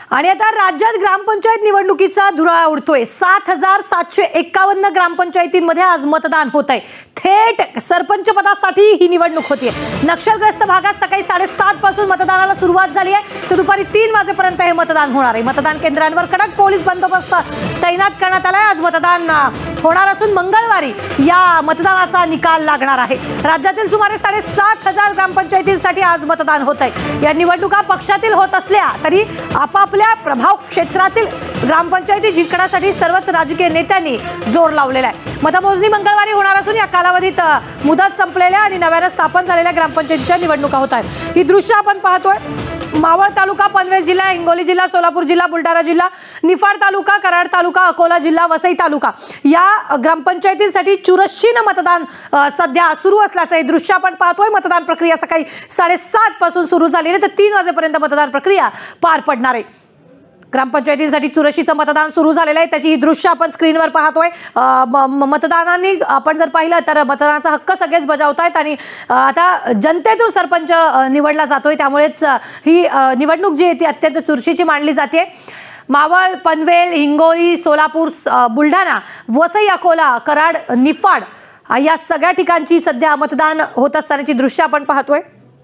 आणि आता राज्यात ग्रामपंचायत निवडणुकीचा धुरळा उडतोय। 7751 ग्रामपंचायतींमध्ये आज मतदान होत आहे। थेट सरपंच पदासाठी ही निवडणूक होतीये। नक्षलग्रस्त भागात सकाळी 7:30 पासून मतदानाला सुरुवात झाली आहे, तर दुपारी 3 वाजेपर्यंत हे मतदान होणार आहे। मतदान केंद्रांवर कडक पोलीस बंदोबस्त तैनात करण्यात आलाय। आज मतदान होणार असून मंगळवारी या मतदानाचा निकाल लागणार आहे। राज्यातील सुमारे 7,500 ग्रामपंचायतींसाठी आज मतदान होत आहे। या निवडणुका पक्षातील होत असल्या तरी आपापल्या प्रभाव क्षेत्रातील ग्रामपंचायती जिंकण्यासाठी सर्वच राजकीय नेत्यांनी जोर लावलेला आहे। मतमोजणी मंगळवारी होणार असून या कालावधीत मुदत संपलेल्या आणि नव्याने स्थापन झालेल्या ग्रामपंचायतीच्या निवडणुका होत आहेत। ही दृश्य आपण पाहतोय। मावळ तालुका, पनवेल जिल्हा, हिंगोली जिल्हा, सोलापूर जिल्हा, बुलढाणा जिल्हा, निफाड तालुका, कराड तालुका, अकोला जिल्हा, वसई तालुका या ग्रामपंचायतींसाठी चुरशीनं मतदान सध्या सुरू असल्याचं हे दृश्य आपण पाहतोय। मतदान प्रक्रिया सकाळी 7:30 पासून सुरू झाली आहे, तर 3 वाजेपर्यंत मतदान प्रक्रिया पार पडणार आहे। ग्रामपंचायतीसाठी चुरशीचं मतदान सुरू झालेलं आहे, त्याची ही दृश्य आपण स्क्रीनवर पाहतोय। मतदानाने आपण जर पाहिलं तर मतदानाचा हक्क सगळेच बजावतायत आणि आता जनतेतून सरपंच निवडला जातोय, त्यामुळेच ही निवडणूक जी आहे ती अत्यंत चुरशीची मानली जाते। मावळ, पनवेल, हिंगोली, सोलापूर, बुलढाणा, वसई, अकोला, कराड, निफाड या सगळ्या ठिकाणची सध्या मतदान होत असतानाची दृश्य आपण पाहतोय।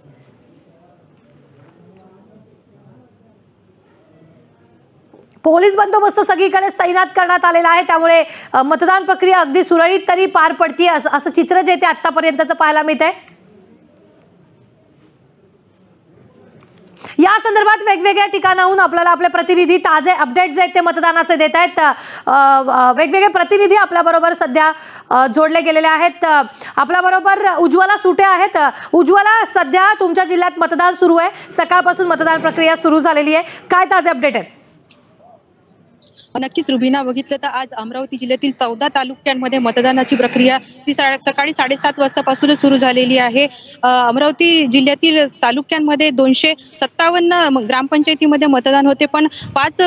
पोलीस बंदोबस्त सगळीकडे तैनात करण्यात आलेला आहे, त्यामुळे मतदान प्रक्रिया अगदी सुरळीत तरी पार पडते असं चित्र जे ते आतापर्यंतचं पाहायला मिळतंय। या संदर्भात वेगवेगळ्या ठिकाणाहून आपल्याला आपले प्रतिनिधी ताजे अपडेट जे आहेत ते मतदानाचे देत आहेत। वेगवेगळे प्रतिनिधी आपल्याबरोबर सध्या जोडले गेलेले आहेत। आपल्याबरोबर उज्ज्वला सुटे आहेत। उज्ज्वला, सध्या तुमच्या जिल्ह्यात मतदान सुरू आहे, सकाळपासून मतदान प्रक्रिया सुरू झालेली आहे, काय ताजे अपडेट आहेत? नक्कीच रुबीना, बघितलं तर आज अमरावती जिल्ह्यातील 14 तालुक्यांमध्ये मतदानाची प्रक्रिया ती सकाळी 7:30 वाजतापासूनच सुरू झालेली आहे। अमरावती जिल्ह्यातील तालुक्यांमध्ये 257 ग्रामपंचायतीमध्ये मतदान होते, पण 5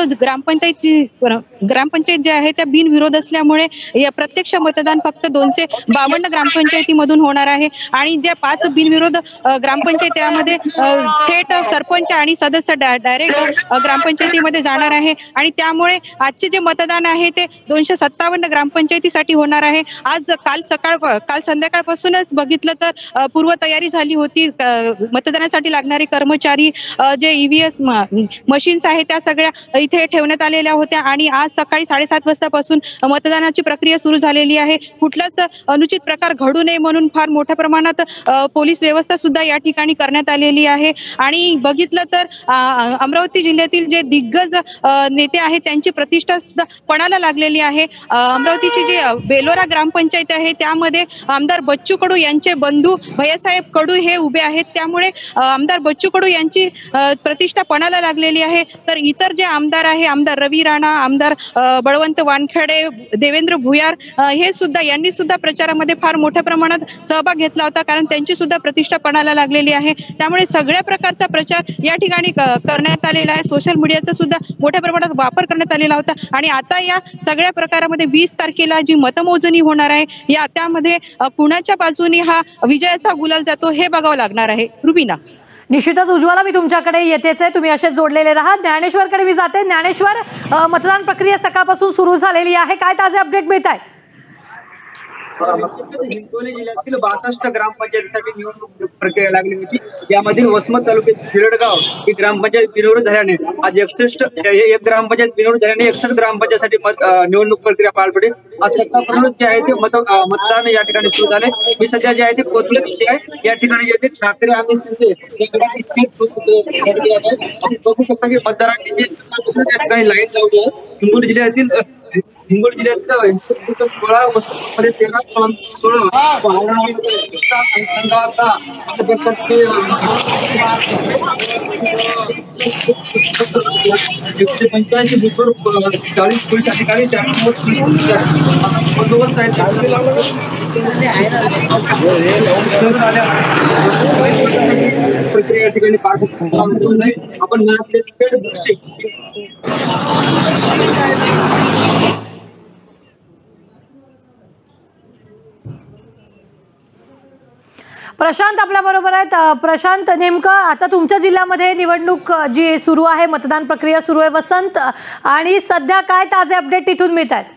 ग्रामपंचायत जे आहे त्या बिनविरोध असल्यामुळे या प्रत्यक्ष मतदान फक्त 252 ग्रामपंचायतीमधून होणार आहे। आणि ज्या 5 बिनविरोध ग्रामपंचायत त्यामध्ये थेट सरपंच आणि सदस्य डायरेक्ट ग्रामपंचायतीमध्ये जाणार आहे आणि त्यामुळे आजचे जे मतदान आहे ते 257 ग्रामपंचायतीसाठी होणार आहे। आज काल संध्याकाळपासूनच बघितलं तर पूर्वतयारी झाली होती। मतदानासाठी लागणारे कर्मचारी, जे ईव्हीएस मशीन्स आहेत त्या सगळ्या इथे ठेवण्यात आलेल्या होत्या आणि आज सकाळी 7:30 वाजतापासून मतदानाची प्रक्रिया सुरू झालेली आहे। कुठलाच अनुचित प्रकार घडू नये म्हणून फार मोठ्या प्रमाणात पोलीस व्यवस्था सुद्धा या ठिकाणी करण्यात आलेली आहे। आणि बघितलं तर अमरावती जिल्ह्यातील जे दिग्गज नेते आहेत त्यांची प्रतिष्ठा सुद्धा पणाला लागलेली आहे। अमरावतीची जी बेलोरा ग्रामपंचायत आहे त्यामध्ये आमदार बच्चू कडू यांचे बंधू भैयासाहेब कडू हे उभे आहेत, त्यामुळे आमदार बच्चू कडू यांची प्रतिष्ठा पणाला लागलेली आहे। तर इतर जे आमदार आहे, आमदार रवी राणा, आमदार बळवंत वानखेडे, देवेंद्र भुयार यांनी सुद्धा प्रचारामध्ये फार मोठ्या प्रमाणात सहभाग घेतला होता, कारण त्यांची सुद्धा प्रतिष्ठा पणाला लागलेली आहे। त्यामुळे सगळ्या प्रकारचा प्रचार या ठिकाणी करण्यात आलेला आहे। सोशल मीडियाचा सुद्धा मोठ्या प्रमाणात वापर करण्यात आलेला होता आणि आता या सगळ्या प्रकारामध्ये 20 तारखेला जी मतमोजणी होणार आहे या त्यामध्ये कुणाच्या बाजूने हा विजयाचा गुलाल जातो हे बघावं लागणार आहे। रुबीना, निश्चितच उज्ज्वला, मी तुमच्याकडे येतेच आहे, तुम्ही असेच जोडलेले राहा। ज्ञानेश्वरकडे मी जाते। ज्ञानेश्वर, मतदान प्रक्रिया सकाळपासून सुरू झालेली आहे, काय ताजे अपडेट मिळत आहे? हिंगोली जिल्ह्यातील 62 ग्रामपंचायतीसाठी निवडणूक प्रक्रिया लागली होती। यामधील वसमत तालुक्यातील खिरडगाव ही ग्रामपंचायत बिनविरोध झाल्याने आज 61 ग्रामपंचायत बिनविरोध झाल्याने 61 ग्रामपंचायतीसाठी निवडणूक प्रक्रिया पार पडली। आज सकाळपासूनच जे आहे ते मतदान या ठिकाणी सुरू झाले। मी सध्या जे आहे ते कोथरूड इथे आहे। या ठिकाणी जे ठाकरे आणि शिंदे बघू शकता की मतदारांनी जे सकाळपासून त्या ठिकाणी लाईन लावली आहे। हिंगोली जिल्ह्यातील 16 मध्ये 13-16 अशा प्रकारचे 185 बूथवर 40 पोलीस अधिकारी बंदोबस्त आहेत। प्रक्रिया या ठिकाणी पार पडली। आपण दृश्य प्रशांत आपल्या बरोबर आहेत. प्रशांत, नेमकं आता तुमच्या जिल्ह्यामध्ये निवडणूक जी सुरू आहे, मतदान प्रक्रिया सुरू आहे वसंत, आणि सध्या काय ताजे अपडेट तिथून मिळत आहेत?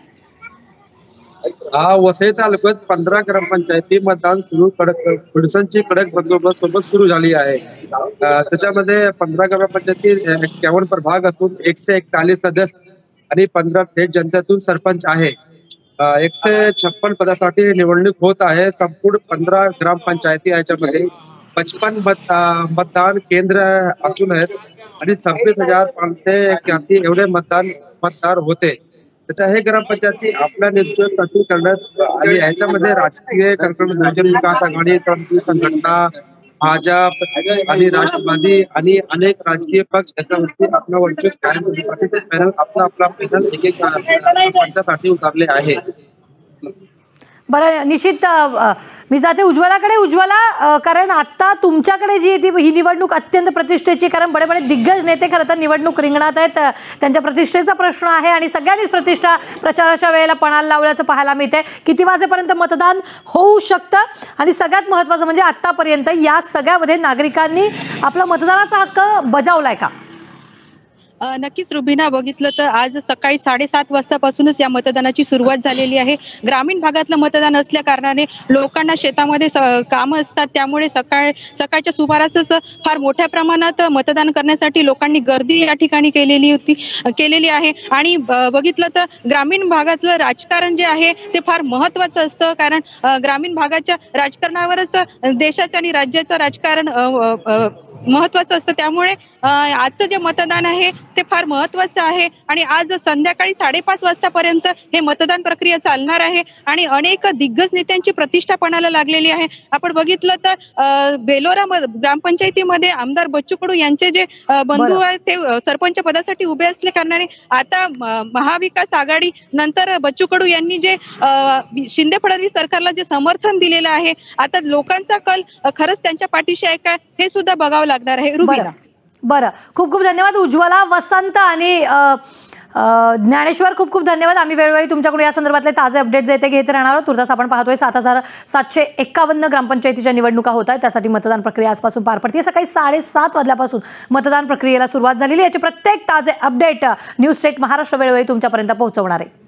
वसई तालुक्यात 15 ग्रामपंचायती मतदान सुरू पोलिसांची कडक बंदोबस्त सोबत सुरू झाली आहे. त्याच्यामध्ये 15 ग्रामपंचायती 51 प्रभाग असून 141 सदस्य आणि 15 थेट जनतेतून सरपंच आहे. 156 पदासाठी निवडणूक होत आहे. संपूर्ण 15 ग्रामपंचायती याच्यामध्ये 55 मतदान केंद्र असून आहेत आणि 26,581 एवढे मतदार होते. त्याच्या हे ग्रामपंचायती आपल्या नेतृत्वासाठी करण्यात आली. याच्यामध्ये राजकीय बहुजन विकास आघाडी, संघटना, भाजप आणि राष्ट्रवादी आणि अनेक राजकीय पक्ष याच्यावरती आपला वर्चस्व कायम करण्यासाठी ते पॅनल आपला पॅनल एक सरपंचासाठी उतरले आहे. बरं, निश्चित मी जाते उज्ज्वलाकडे. उज्ज्वला, कारण आता तुमच्याकडे जी ही निवडणूक अत्यंत प्रतिष्ठेची, कारण बडे बडे दिग्गज नेते खरं तर निवडणूक रिंगणात आहेत, त्यांच्या प्रतिष्ठेचा प्रश्न आहे आणि सगळ्यांनीच प्रतिष्ठा प्रचाराच्या वेळेला पणाला लावल्याचं पाहायला मिळतंय. किती वाजेपर्यंत मतदान होऊ शकतं आणि सगळ्यात महत्त्वाचं म्हणजे आतापर्यंत या सगळ्यामध्ये नागरिकांनी आपला मतदानाचा हक्क बजावलाय का? नक्कीच रुबीना, बघितलं तर आज सकाळी 7:30 वाजतापासूनच या मतदानाची सुरुवात झालेली आहे. ग्रामीण भागातलं मतदान असल्या कारणाने लोकांना शेतामध्ये कामं असतात, त्यामुळे सकाळच्या सुमारासच फार मोठ्या प्रमाणात मतदान करण्यासाठी लोकांनी गर्दी या ठिकाणी केलेली आहे. आणि बघितलं तर ग्रामीण भागातलं राजकारण जे आहे ते फार महत्वाचं असतं, कारण ग्रामीण भागाच्या राजकारणावरच देशाचं आणि राज्याचं राजकारण महत्वाचं असतं. त्यामुळे आजचं जे मतदान आहे ते फार महत्वाचं आहे आणि आज संध्याकाळी 5:30 वाजतापर्यंत हे मतदान प्रक्रिया चालणार आहे आणि अनेक दिग्गज नेत्यांची प्रतिष्ठा पणाला लागलेली आहे. आपण बघितलं तर बेलोरा ग्रामपंचायतीमध्ये आमदार बच्चू कडू यांचे जे बंधू आहेत ते सरपंच पदासाठी उभे असल्या कारणाने आता महाविकास आघाडी नंतर बच्चू कडू यांनी जे शिंदे फडणवीस सरकारला जे समर्थन दिलेलं आहे, आता लोकांचा कल खरंच त्यांच्या पाठीशी आहे का हे सुद्धा बघावं लागणार आहे. रुबीना, बरं, खूप खूप धन्यवाद उज्ज्वला, वसंत आणि ज्ञानेश्वर. खूप खूप धन्यवाद. आम्ही वेळोवेळी तुमच्याकडून या संदर्भातले ताजे अपडेट जे ते घेत राहणार आहोत. तुर्तास आपण पाहतोय 7,751 ग्रामपंचायतीच्या निवडणुका होत आहेत. त्यासाठी मतदान प्रक्रिया आजपासून पार पडते. सकाळी 7:30 वाजल्यापासून मतदान प्रक्रियेला सुरुवात झालेली. याचे प्रत्येक ताजे अपडेट न्यूज स्टेट महाराष्ट्र वेळोवेळी तुमच्यापर्यंत पोहोचवणार आहे.